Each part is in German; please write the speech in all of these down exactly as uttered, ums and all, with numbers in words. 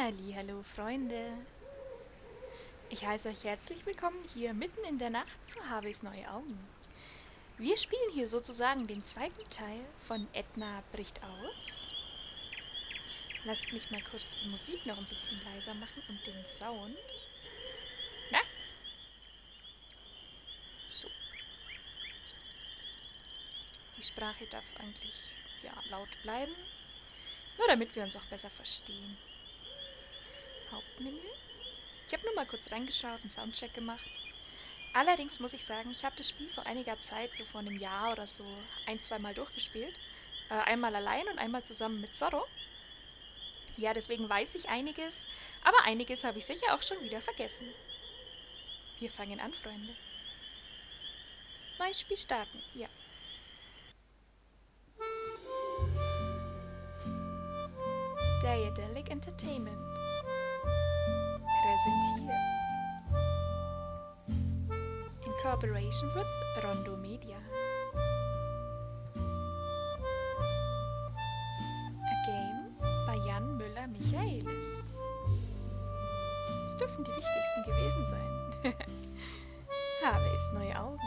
Hallihallo Freunde! Ich heiße euch herzlich willkommen hier mitten in der Nacht zu Harveys Neue Augen. Wir spielen hier sozusagen den zweiten Teil von Edna bricht aus. Lasst mich mal kurz die Musik noch ein bisschen leiser machen und den Sound. Na? So. Die Sprache darf eigentlich ja, laut bleiben, nur damit wir uns auch besser verstehen. Hauptmenü. Ich habe nur mal kurz reingeschaut, einen Soundcheck gemacht. Allerdings muss ich sagen, ich habe das Spiel vor einiger Zeit, so vor einem Jahr oder so, ein, zwei Mal durchgespielt. Äh, einmal allein und einmal zusammen mit Zorro. Ja, deswegen weiß ich einiges, aber einiges habe ich sicher auch schon wieder vergessen. Wir fangen an, Freunde. Neues Spiel starten, ja. Diadelic Entertainment präsentiert in cooperation with Rondo Media. A game by Jan Müller-Michaelis. Das dürfen die wichtigsten gewesen sein. Harveys neue Augen.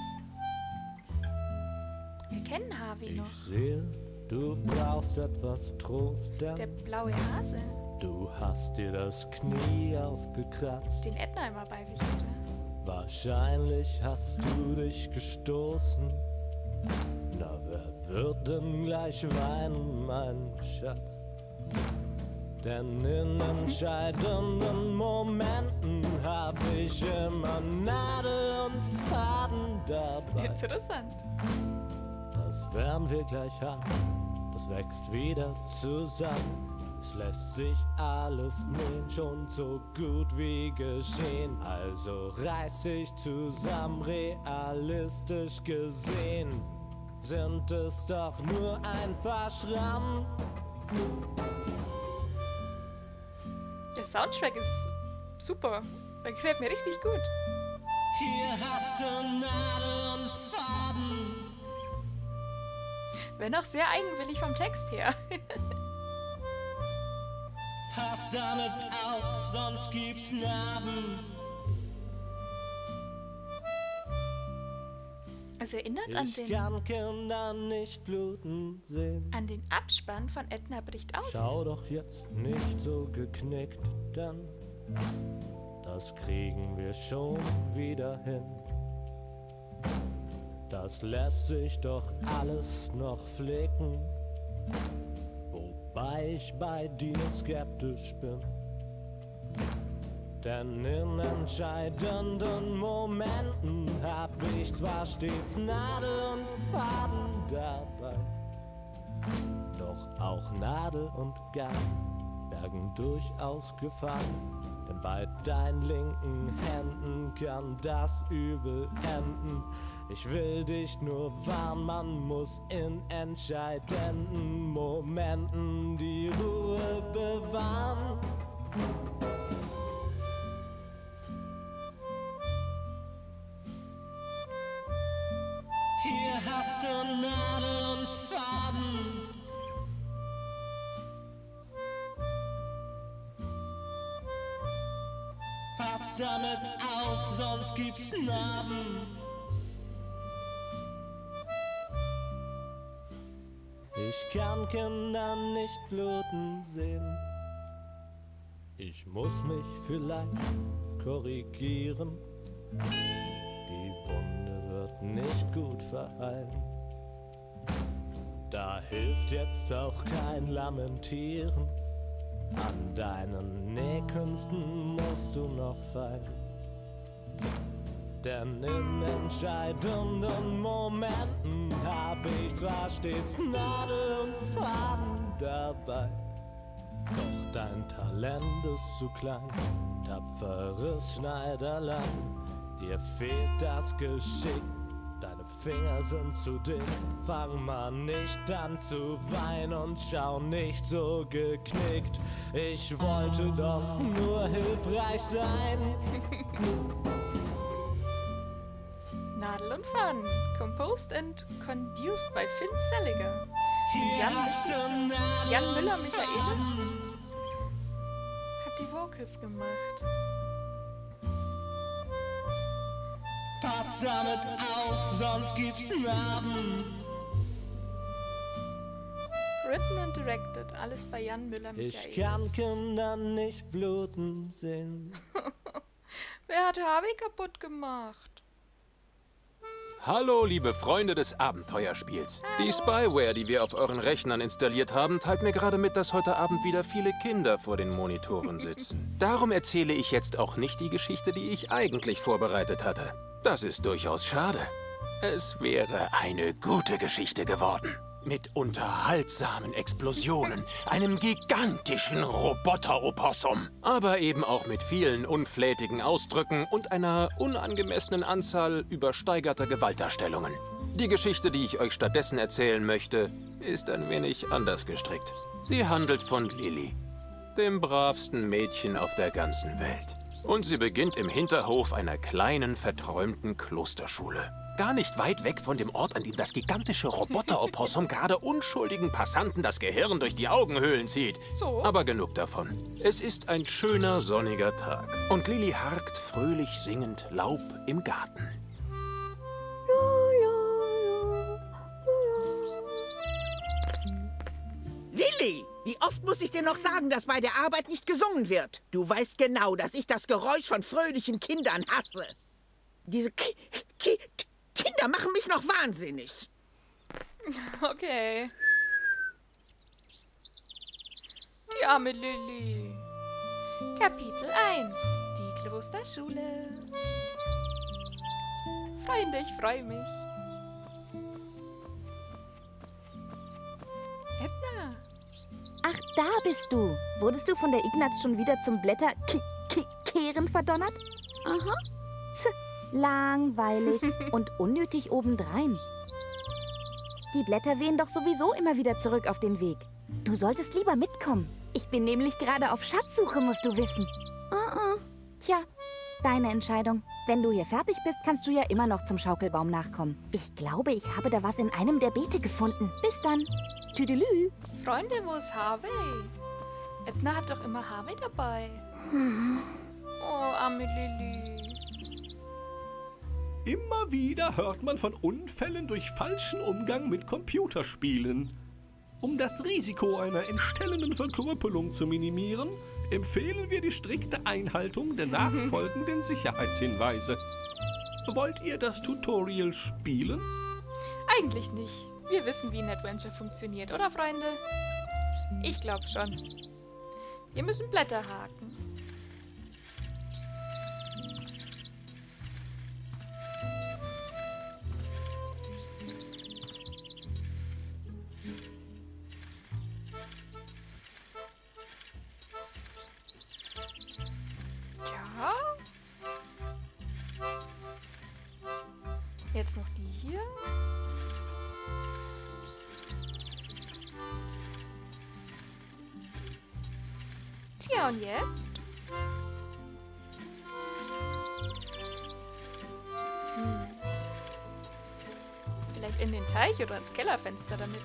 Wir kennen Harvey noch. Ich sehe, du brauchst etwas Trost, denn Der blaue Hase, du hast dir das Knie aufgekratzt. den Edna immer bei sich hatte. Wahrscheinlich hast du dich gestoßen. Na, wer wird denn gleich weinen, mein Schatz? Denn in entscheidenden Momenten hab ich immer Nadel und Faden dabei. Interessant. Das werden wir gleich haben, das wächst wieder zusammen. Es lässt sich alles nähen, schon so gut wie geschehen. Also reiß dich zusammen, realistisch gesehen sind es doch nur ein paar Schrammen. Der Soundtrack ist super. Der gefällt mir richtig gut. Hier hast du Nadel und Faden. Wenn auch sehr eigenwillig vom Text her. Pass damit auf, sonst gibt's Narben. Es erinnert an Ich den, kann Kinder nicht bluten sehen. an den Abspann von Edna bricht aus. Schau doch jetzt nicht so geknickt, denn das kriegen wir schon wieder hin. Das lässt sich doch alles noch flicken, wobei ich bei dir skeptisch bin. Denn in entscheidenden Momenten hab ich zwar stets Nadel und Faden dabei, doch auch Nadel und Garn bergen durchaus Gefahren. Denn bei deinen linken Händen kann das übel enden. Ich will dich nur warnen, man muss in entscheidenden Momenten die Ruhe bewahren. Hier hast du Nadel und Faden. Pass damit auf, sonst gibt's Narben. Ich kann Kinder nicht bluten sehen. Ich muss mich vielleicht korrigieren. Die Wunde wird nicht gut verheilen. Da hilft jetzt auch kein Lamentieren. An deinen Nähkünsten musst du noch feilen. Denn in entscheidenden Momenten hab ich zwar stets Nadel und Faden dabei, doch dein Talent ist zu klein, tapferes Schneiderlein. Dir fehlt das Geschick, deine Finger sind zu dick. Fang mal nicht an zu weinen und schau nicht so geknickt. Ich wollte doch nur hilfreich sein. Nadel und Faden. Composed and conduced by Finn Seliger. Jan, Jan Müller-Michaelis Schaukel's gemacht. Pass damit auf, sonst gibt's Narben. Written and directed, alles bei Jan Müller-Michaelis. Ich kann Kindern nicht bluten sehen. Wer hat Harvey kaputt gemacht? Hallo, liebe Freunde des Abenteuerspiels. Die Spyware, die wir auf euren Rechnern installiert haben, teilt mir gerade mit, dass heute Abend wieder viele Kinder vor den Monitoren sitzen. Darum erzähle ich jetzt auch nicht die Geschichte, die ich eigentlich vorbereitet hatte. Das ist durchaus schade. Es wäre eine gute Geschichte geworden. Mit unterhaltsamen Explosionen, einem gigantischen Roboter-Opossum, aber eben auch mit vielen unflätigen Ausdrücken und einer unangemessenen Anzahl übersteigerter Gewaltdarstellungen. Die Geschichte, die ich euch stattdessen erzählen möchte, ist ein wenig anders gestrickt. Sie handelt von Lilly, dem bravsten Mädchen auf der ganzen Welt. Und sie beginnt im Hinterhof einer kleinen, verträumten Klosterschule. Gar nicht weit weg von dem Ort, an dem das gigantische Roboter-Opossum gerade unschuldigen Passanten das Gehirn durch die Augenhöhlen zieht. So? Aber genug davon. Es ist ein schöner, sonniger Tag. Und Lilly harkt fröhlich singend Laub im Garten. Lilly, wie oft muss ich dir noch sagen, dass bei der Arbeit nicht gesungen wird? Du weißt genau, dass ich das Geräusch von fröhlichen Kindern hasse. Diese Ki Ki Kinder machen mich noch wahnsinnig. Okay. Die arme Lilly. Kapitel eins. Die Klosterschule. Freunde, ich freue mich. Edna. Ach, da bist du. Wurdest du von der Ignaz schon wieder zum Blätter-Kehren verdonnert? Aha. Z langweilig und unnötig obendrein. Die Blätter wehen doch sowieso immer wieder zurück auf den Weg. Du solltest lieber mitkommen. Ich bin nämlich gerade auf Schatzsuche, musst du wissen. Uh -uh. Tja, deine Entscheidung. Wenn du hier fertig bist, kannst du ja immer noch zum Schaukelbaum nachkommen. Ich glaube, ich habe da was in einem der Beete gefunden. Bis dann. Tüdelü. Freunde, wo ist Harvey? Edna hat doch immer Harvey dabei. Hm. Oh, arme Lilly. Immer wieder hört man von Unfällen durch falschen Umgang mit Computerspielen. Um das Risiko einer entstellenden Verkrüppelung zu minimieren, empfehlen wir die strikte Einhaltung der nachfolgenden Sicherheitshinweise. Wollt ihr das Tutorial spielen? Eigentlich nicht. Wir wissen, wie ein Adventure funktioniert, oder Freunde? Ich glaube schon. Wir müssen Blätter haken. Ja. Jetzt noch die hier. Tja, und jetzt? Hm. Vielleicht in den Teich oder ins Kellerfenster damit.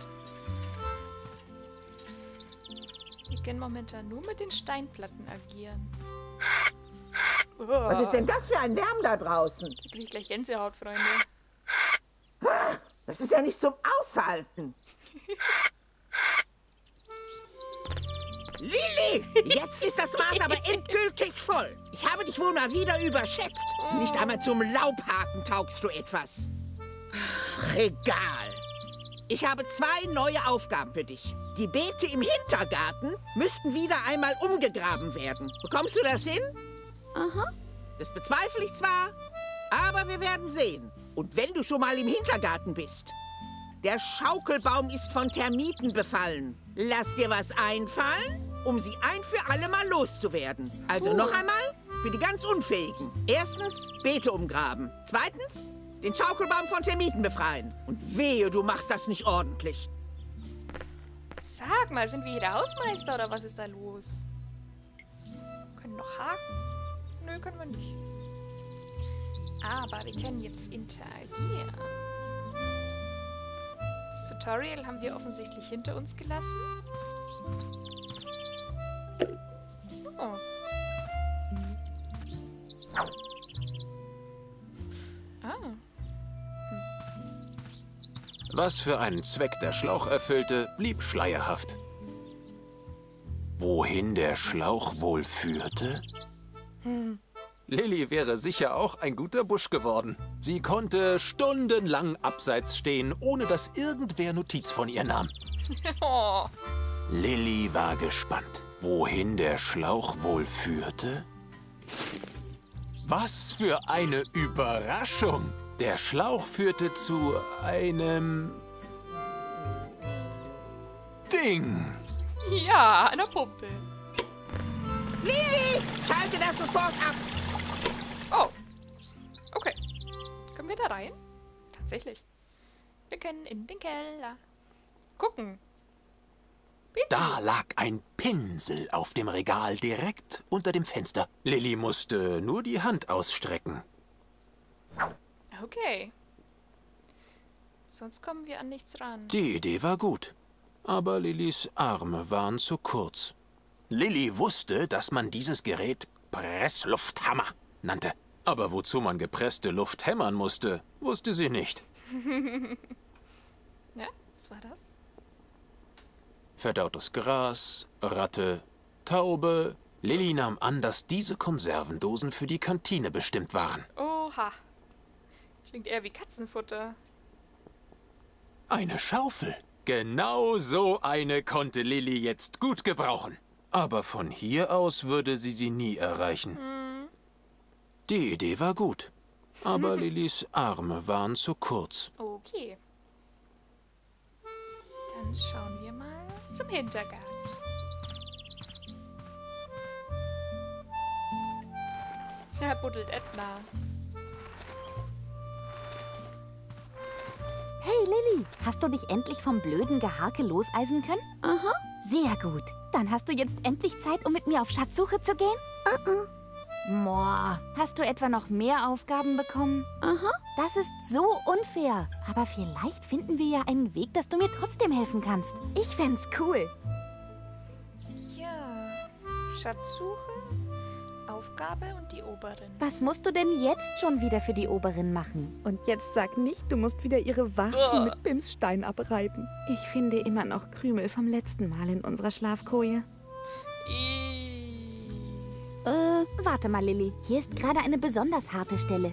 Wir können momentan nur mit den Steinplatten agieren. Oh. Was ist denn das für ein Lärm da draußen? Da krieg ich gleich Gänsehaut, Freunde. Das ist ja nicht zum Aushalten. Lilly, jetzt ist das Maß aber endgültig voll. Ich habe dich wohl mal wieder überschätzt. Nicht einmal zum Laubhaken taugst du etwas. Ach, egal. Ich habe zwei neue Aufgaben für dich. Die Beete im Hintergarten müssten wieder einmal umgegraben werden. Bekommst du das hin? Aha. Das bezweifle ich zwar, aber wir werden sehen. Und wenn du schon mal im Hintergarten bist. Der Schaukelbaum ist von Termiten befallen. Lass dir was einfallen, um sie ein für alle Mal loszuwerden. Also uh. noch einmal für die ganz Unfähigen. Erstens, Beete umgraben. Zweitens, den Schaukelbaum von Termiten befreien. Und wehe, du machst das nicht ordentlich. Sag mal, sind wir hier der Hausmeister oder was ist da los? Wir können noch haken. Nö, können wir nicht. Aber wir können jetzt interagieren. Das Tutorial haben wir offensichtlich hinter uns gelassen. Oh. Ah. Was für einen Zweck der Schlauch erfüllte, blieb schleierhaft. Wohin der Schlauch wohl führte? Hm. Lilly wäre sicher auch ein guter Busch geworden. Sie konnte stundenlang abseits stehen, ohne dass irgendwer Notiz von ihr nahm. Oh. Lilly war gespannt, wohin der Schlauch wohl führte. Was für eine Überraschung! Der Schlauch führte zu einem Ding. Ja, einer Pumpe. Lilly, schalte das sofort ab. Oh. Okay. Können wir da rein? Tatsächlich. Wir können in den Keller gucken. Bitte. Da lag ein Pinsel auf dem Regal direkt unter dem Fenster. Lilly musste nur die Hand ausstrecken. Okay. Sonst kommen wir an nichts ran. Die Idee war gut, aber Lillys Arme waren zu kurz. Lilly wusste, dass man dieses Gerät Presslufthammer nannte. Aber wozu man gepresste Luft hämmern musste, wusste sie nicht. Ja, was war das? Verdautes Gras, Ratte, Taube. Lilly nahm an, dass diese Konservendosen für die Kantine bestimmt waren. Oha. Klingt eher wie Katzenfutter. Eine Schaufel. Genau so eine konnte Lilly jetzt gut gebrauchen. Aber von hier aus würde sie sie nie erreichen. Hm. Die Idee war gut, aber Lillys Arme waren zu kurz. Okay. Dann schauen wir mal zum Hintergarten. Da buddelt Edna. Hey Lilly, hast du dich endlich vom blöden Gehake loseisen können? Aha. Sehr gut. Dann hast du jetzt endlich Zeit, um mit mir auf Schatzsuche zu gehen? Uh-uh. Moa, hast du etwa noch mehr Aufgaben bekommen? Aha. Das ist so unfair. Aber vielleicht finden wir ja einen Weg, dass du mir trotzdem helfen kannst. Ich fänd's cool. Ja. Schatzsuche, Aufgabe und die Oberin. Was musst du denn jetzt schon wieder für die Oberin machen? Und jetzt sag nicht, du musst wieder ihre Warzen Uah. mit Bimsstein abreiben. Ich finde immer noch Krümel vom letzten Mal in unserer Schlafkoje. I Äh, warte mal, Lilly. Hier ist gerade eine besonders harte Stelle.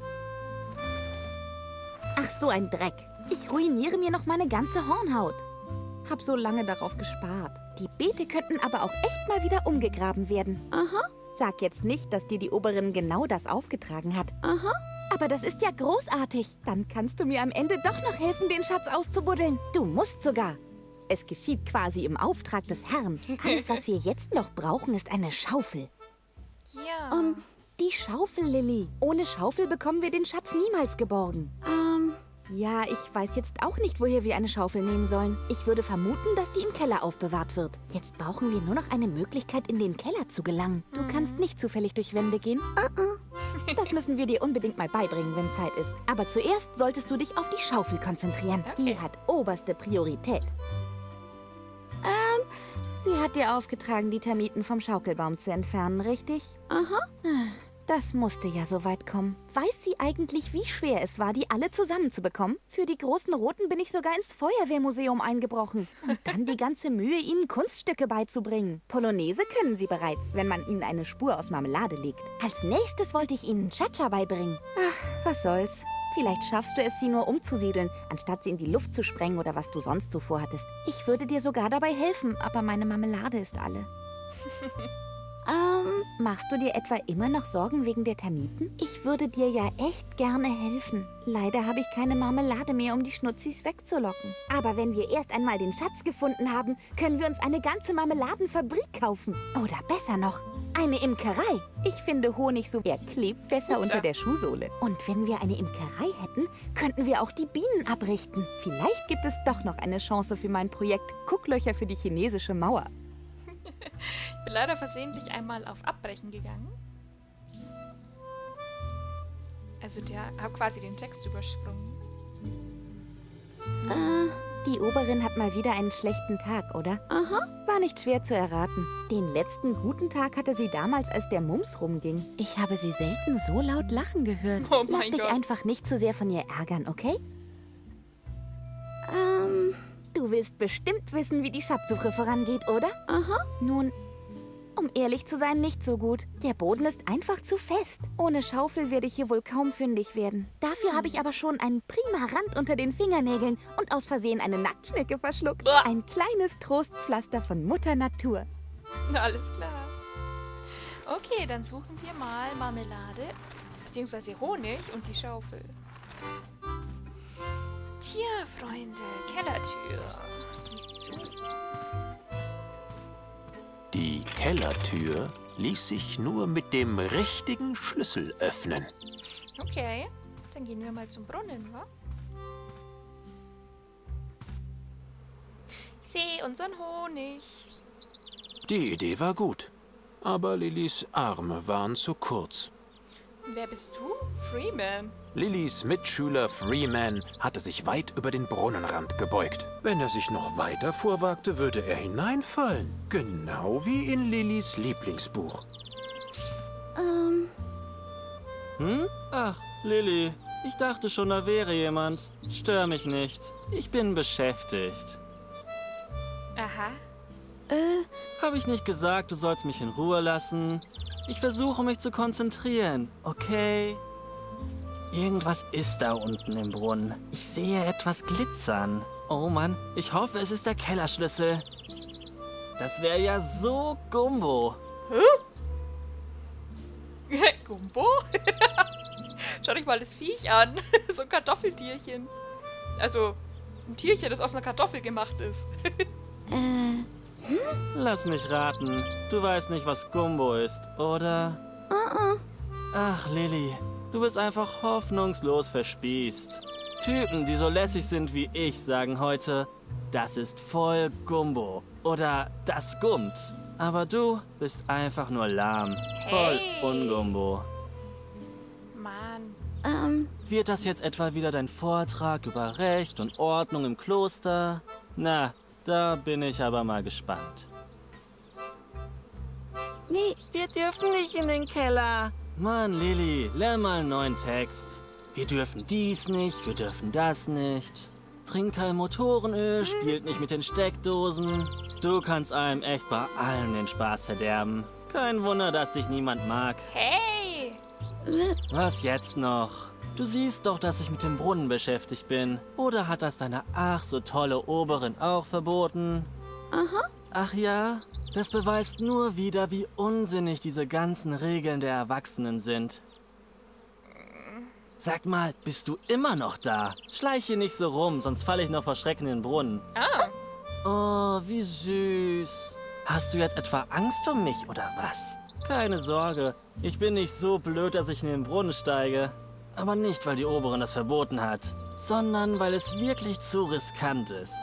Ach, so ein Dreck. Ich ruiniere mir noch meine ganze Hornhaut. Hab so lange darauf gespart. Die Beete könnten aber auch echt mal wieder umgegraben werden. Aha. Sag jetzt nicht, dass dir die Oberin genau das aufgetragen hat. Aha. Aber das ist ja großartig. Dann kannst du mir am Ende doch noch helfen, den Schatz auszubuddeln. Du musst sogar. Es geschieht quasi im Auftrag des Herrn. Alles, was wir jetzt noch brauchen, ist eine Schaufel. Ja. Um, die Schaufel, Lilly. Ohne Schaufel bekommen wir den Schatz niemals geborgen. Ähm, ja, ich weiß jetzt auch nicht, woher wir eine Schaufel nehmen sollen. Ich würde vermuten, dass die im Keller aufbewahrt wird. Jetzt brauchen wir nur noch eine Möglichkeit, in den Keller zu gelangen. Du Mhm. kannst nicht zufällig durch Wände gehen. Uh-uh. Das müssen wir dir unbedingt mal beibringen, wenn Zeit ist. Aber zuerst solltest du dich auf die Schaufel konzentrieren. Okay. Die hat oberste Priorität. Ähm, sie hat dir aufgetragen, die Termiten vom Schaukelbaum zu entfernen, richtig? Aha. Das musste ja so weit kommen. Weiß sie eigentlich, wie schwer es war, die alle zusammenzubekommen? Für die großen Roten bin ich sogar ins Feuerwehrmuseum eingebrochen. Und dann die ganze Mühe, ihnen Kunststücke beizubringen. Polonaise können sie bereits, wenn man ihnen eine Spur aus Marmelade legt. Als nächstes wollte ich ihnen Cha-Cha beibringen. Ach, was soll's. Vielleicht schaffst du es, sie nur umzusiedeln, anstatt sie in die Luft zu sprengen oder was du sonst so vorhattest. Ich würde dir sogar dabei helfen, aber meine Marmelade ist alle. Ähm, machst du dir etwa immer noch Sorgen wegen der Termiten? Ich würde dir ja echt gerne helfen. Leider habe ich keine Marmelade mehr, um die Schnutzis wegzulocken. Aber wenn wir erst einmal den Schatz gefunden haben, können wir uns eine ganze Marmeladenfabrik kaufen. Oder besser noch, eine Imkerei. Ich finde Honig so, er klebt besser unter der Schuhsohle. Und wenn wir eine Imkerei hätten, könnten wir auch die Bienen abrichten. Vielleicht gibt es doch noch eine Chance für mein Projekt Gucklöcher für die chinesische Mauer. Ich bin leider versehentlich einmal auf Abbrechen gegangen. Also der habe quasi den Text übersprungen. Äh, die Oberin hat mal wieder einen schlechten Tag, oder? Aha. war nicht schwer zu erraten. Den letzten guten Tag hatte sie damals, als der Mums rumging. Ich habe sie selten so laut lachen gehört. Oh mein Lass dich Gott. einfach nicht zu sehr von ihr ärgern, okay? Ähm, du willst bestimmt wissen, wie die Schatzsuche vorangeht, oder? Aha. Nun, um ehrlich zu sein, nicht so gut. Der Boden ist einfach zu fest. Ohne Schaufel werde ich hier wohl kaum fündig werden. Dafür habe ich aber schon einen prima Rand unter den Fingernägeln und aus Versehen eine Nacktschnecke verschluckt. Blah. Ein kleines Trostpflaster von Mutter Natur. Na, alles klar. Okay, dann suchen wir mal Marmelade, beziehungsweise Honig und die Schaufel. Tja, Freunde, Kellertür. Die ist zu. Die Kellertür ließ sich nur mit dem richtigen Schlüssel öffnen. Okay, dann gehen wir mal zum Brunnen, wa? Ich sehe unseren Honig. Die Idee war gut, aber Lillys Arme waren zu kurz. Und wer bist du? Freeman. Lillys Mitschüler Freeman hatte sich weit über den Brunnenrand gebeugt. Wenn er sich noch weiter vorwagte, würde er hineinfallen. Genau wie in Lillys Lieblingsbuch. Ähm, Hm? Ach, Lilly, ich dachte schon, da wäre jemand. Stör mich nicht. Ich bin beschäftigt. Aha. äh, Habe ich nicht gesagt, du sollst mich in Ruhe lassen? Ich versuche mich zu konzentrieren, okay? Irgendwas ist da unten im Brunnen. Ich sehe etwas glitzern. Oh Mann, ich hoffe, es ist der Kellerschlüssel. Das wäre ja so Gumbo. Gumbo? Schau dich mal das Viech an. So ein Kartoffeltierchen. Also, ein Tierchen, das aus einer Kartoffel gemacht ist. äh, Lass mich raten. Du weißt nicht, was Gumbo ist, oder? uh-uh. Ach, Lilly, du bist einfach hoffnungslos verspießt. Typen, die so lässig sind wie ich, sagen heute, das ist voll Gumbo. Oder das gummt. Aber du bist einfach nur lahm. Voll Hey. Ungumbo. Mann. Ähm, Wird das jetzt etwa wieder dein Vortrag über Recht und Ordnung im Kloster? Na, da bin ich aber mal gespannt. nee, Wir dürfen nicht in den Keller. Mann, Lilly, lern mal einen neuen Text. Wir dürfen dies nicht, wir dürfen das nicht. Trink kein Motorenöl, spielt nicht mit den Steckdosen. Du kannst einem echt bei allem den Spaß verderben. Kein Wunder, dass dich niemand mag. Hey! Was jetzt noch? Du siehst doch, dass ich mit dem Brunnen beschäftigt bin. Oder hat das deine ach so tolle Oberin auch verboten? aha. Ach ja, das beweist nur wieder, wie unsinnig diese ganzen Regeln der Erwachsenen sind. Sag mal, bist du immer noch da? Schleich hier nicht so rum, sonst falle ich noch vor Schrecken in den Brunnen. Ah, Oh, wie süß. Hast du jetzt etwa Angst um mich, oder was? Keine Sorge, ich bin nicht so blöd, dass ich in den Brunnen steige. Aber nicht, weil die Oberin das verboten hat, sondern weil es wirklich zu riskant ist.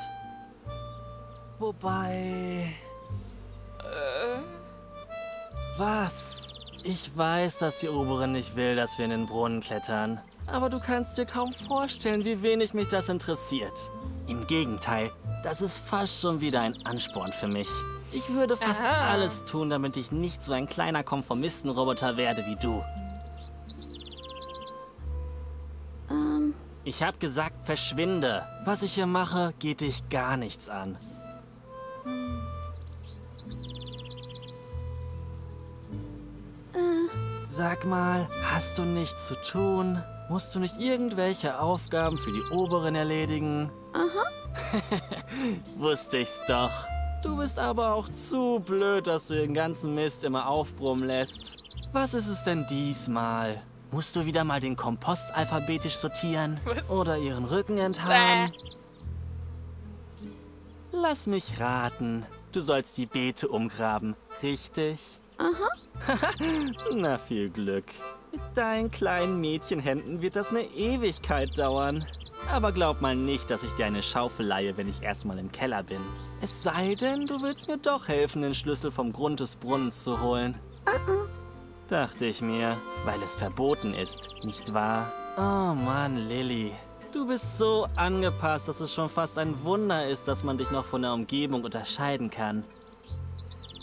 Wobei... äh, Was? Ich weiß, dass die Oberin nicht will, dass wir in den Brunnen klettern. Aber du kannst dir kaum vorstellen, wie wenig mich das interessiert. Im Gegenteil, das ist fast schon wieder ein Ansporn für mich. Ich würde fast Aha. alles tun, damit ich nicht so ein kleiner Konformistenroboter werde wie du. Ähm, Ich hab gesagt, verschwinde. Was ich hier mache, geht dich gar nichts an. Sag mal, hast du nichts zu tun? Musst du nicht irgendwelche Aufgaben für die Oberin erledigen? Aha. Wusste ich's doch. Du bist aber auch zu blöd, dass du den ganzen Mist immer aufbrummen lässt. Was ist es denn diesmal? Musst du wieder mal den Kompost alphabetisch sortieren? Was? Oder ihren Rücken enthaaren? Bäh. Lass mich raten. Du sollst die Beete umgraben, richtig? Aha. Na, viel Glück. Mit deinen kleinen Mädchenhänden wird das eine Ewigkeit dauern. Aber glaub mal nicht, dass ich dir eine Schaufel leihe, wenn ich erstmal im Keller bin. Es sei denn, du willst mir doch helfen, den Schlüssel vom Grund des Brunnens zu holen. Dachte ich mir, weil es verboten ist, nicht wahr? Oh Mann, Lilly. Du bist so angepasst, dass es schon fast ein Wunder ist, dass man dich noch von der Umgebung unterscheiden kann.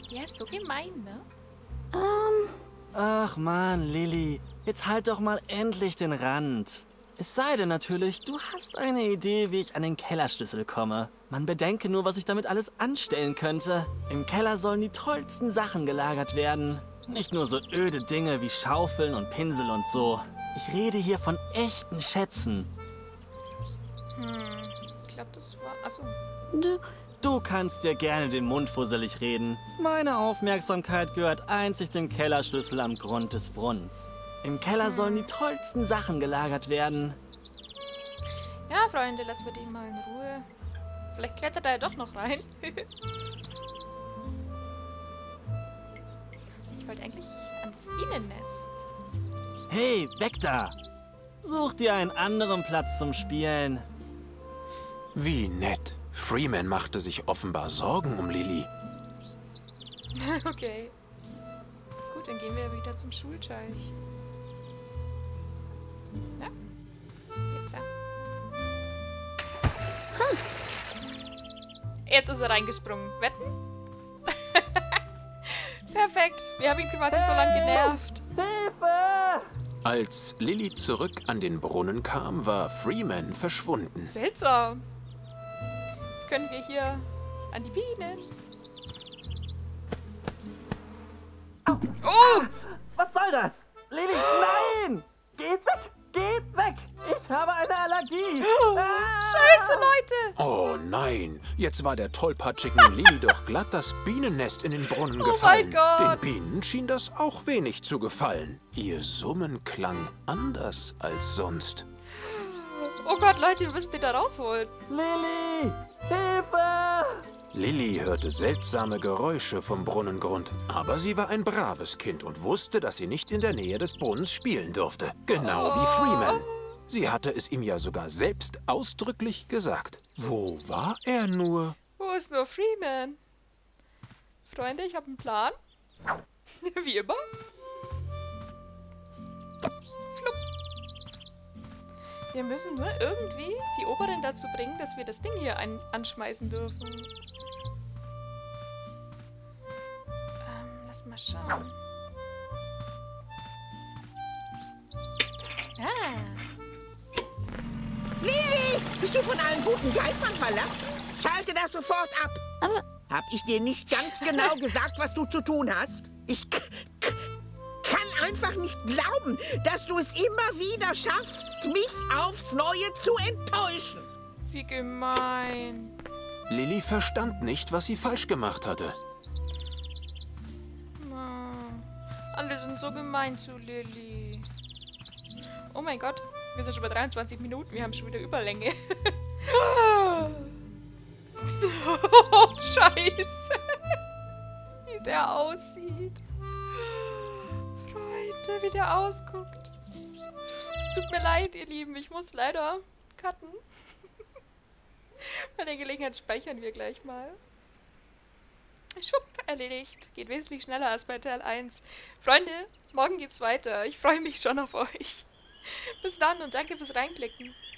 Der ist so gemein, ne? Ähm, Ach man, Lilly, jetzt halt doch mal endlich den Rand. Es sei denn natürlich, du hast eine Idee, wie ich an den Kellerschlüssel komme. Man bedenke nur, was ich damit alles anstellen könnte. Im Keller sollen die tollsten Sachen gelagert werden. Nicht nur so öde Dinge wie Schaufeln und Pinsel und so. Ich rede hier von echten Schätzen. Hm, ich glaube, das war... Achso. du, Du kannst dir gerne den Mund fusselig reden. Meine Aufmerksamkeit gehört einzig dem Kellerschlüssel am Grund des Brunnens. Im Keller sollen die tollsten Sachen gelagert werden. Ja, Freunde, lassen wir den mal in Ruhe. Vielleicht klettert er ja doch noch rein. Ich wollte eigentlich an das Bienennest. Hey, weg da! Such dir einen anderen Platz zum Spielen. Wie nett. Freeman machte sich offenbar Sorgen um Lilly. Okay. Gut, dann gehen wir wieder zum Schulteich. Ja. Jetzt ja. Hm. Jetzt ist er reingesprungen. Wetten? Perfekt. Wir haben ihn quasi so lange genervt. Hilfe! Als Lilly zurück an den Brunnen kam, war Freeman verschwunden. Seltsam. Jetzt können wir hier an die Bienen. Oh! Was soll das? Lilly, nein! Geht weg! Geht weg! Ich habe eine Allergie! Ah! Scheiße, Leute! Oh nein, jetzt war der tollpatschigen Lilly doch glatt das Bienennest in den Brunnen Oh gefallen. mein Gott. Den Bienen schien das auch wenig zu gefallen. Ihr Summen klang anders als sonst. Oh Gott, Leute, wir müssen den da rausholen. Lilly! Hilfe! Lilly hörte seltsame Geräusche vom Brunnengrund. Aber sie war ein braves Kind und wusste, dass sie nicht in der Nähe des Brunnens spielen durfte. Genau wie Freeman. Sie hatte es ihm ja sogar selbst ausdrücklich gesagt. Wo war er nur? Wo ist nur Freeman? Freunde, ich habe einen Plan. Wie immer. Flupp. Wir müssen nur irgendwie die Oberen dazu bringen, dass wir das Ding hier ein anschmeißen dürfen. Ähm, lass mal schauen. Ah. Lilly, bist du von allen guten Geistern verlassen? Schalte das sofort ab. Aber- Hab ich dir nicht ganz genau gesagt, was du zu tun hast? Ich k k kann einfach nicht glauben, dass du es immer wieder schaffst, mich aufs Neue zu enttäuschen. Wie gemein. Lilly verstand nicht, was sie falsch gemacht hatte. Oh, alle sind so gemein zu Lilly. Oh mein Gott, wir sind schon bei dreiundzwanzig Minuten, wir haben schon wieder Überlänge. Oh, Scheiße. Wie der aussieht. Freunde, wie der ausguckt. Es tut mir leid, ihr Lieben, ich muss leider cutten. Bei der Gelegenheit speichern wir gleich mal. Schwupp, erledigt. Geht wesentlich schneller als bei Teil eins. Freunde, morgen geht's weiter. Ich freue mich schon auf euch. Bis dann und danke fürs Reinklicken.